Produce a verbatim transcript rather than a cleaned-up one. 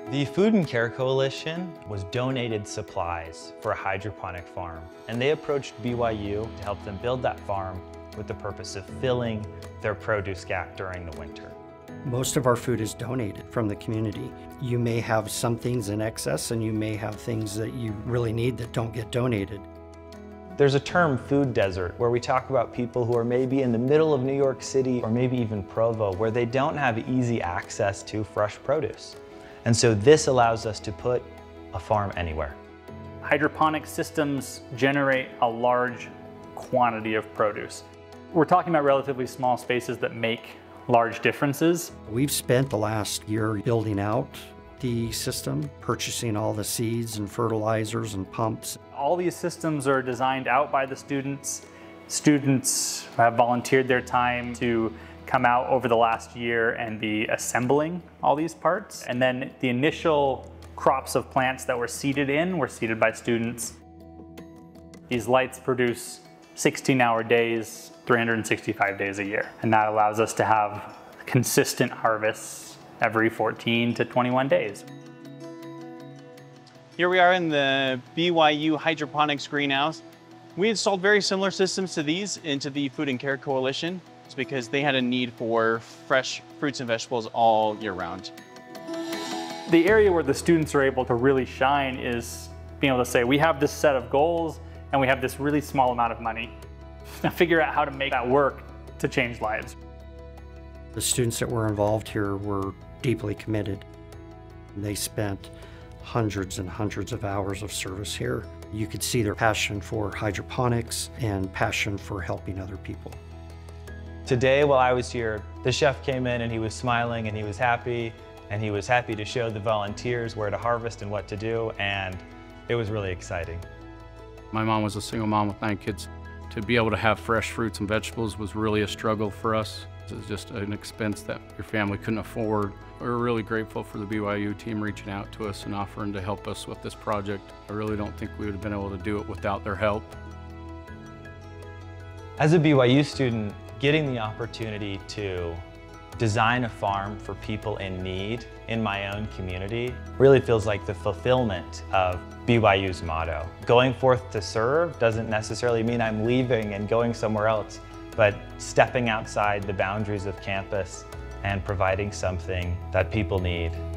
The Food and Care Coalition was donated supplies for a hydroponic farm, and they approached B Y U to help them build that farm with the purpose of filling their produce gap during the winter. Most of our food is donated from the community. You may have some things in excess and you may have things that you really need that don't get donated. There's a term, food desert, where we talk about people who are maybe in the middle of New York City or maybe even Provo, where they don't have easy access to fresh produce. And so this allows us to put a farm anywhere. Hydroponic systems generate a large quantity of produce. We're talking about relatively small spaces that make large differences. We've spent the last year building out the system, purchasing all the seeds and fertilizers and pumps. All these systems are designed out by the students. Students have volunteered their time to come out over the last year and be assembling all these parts. And then the initial crops of plants that were seeded in were seeded by students. These lights produce sixteen hour days, three hundred sixty-five days a year. And that allows us to have consistent harvests every fourteen to twenty-one days. Here we are in the B Y U hydroponics greenhouse. We installed very similar systems to these into the Food and Care Coalition. It's because they had a need for fresh fruits and vegetables all year round. The area where the students are able to really shine is being able to say, we have this set of goals and we have this really small amount of money. Now figure out how to make that work to change lives. The students that were involved here were deeply committed. They spent hundreds and hundreds of hours of service here. You could see their passion for hydroponics and passion for helping other people. Today, while I was here, the chef came in and he was smiling and he was happy, and he was happy to show the volunteers where to harvest and what to do, and it was really exciting. My mom was a single mom with nine kids. To be able to have fresh fruits and vegetables was really a struggle for us. It was just an expense that your family couldn't afford. We were really grateful for the B Y U team reaching out to us and offering to help us with this project. I really don't think we would have been able to do it without their help. As a B Y U student, getting the opportunity to design a farm for people in need in my own community really feels like the fulfillment of B Y U's motto. Going forth to serve doesn't necessarily mean I'm leaving and going somewhere else, but stepping outside the boundaries of campus and providing something that people need.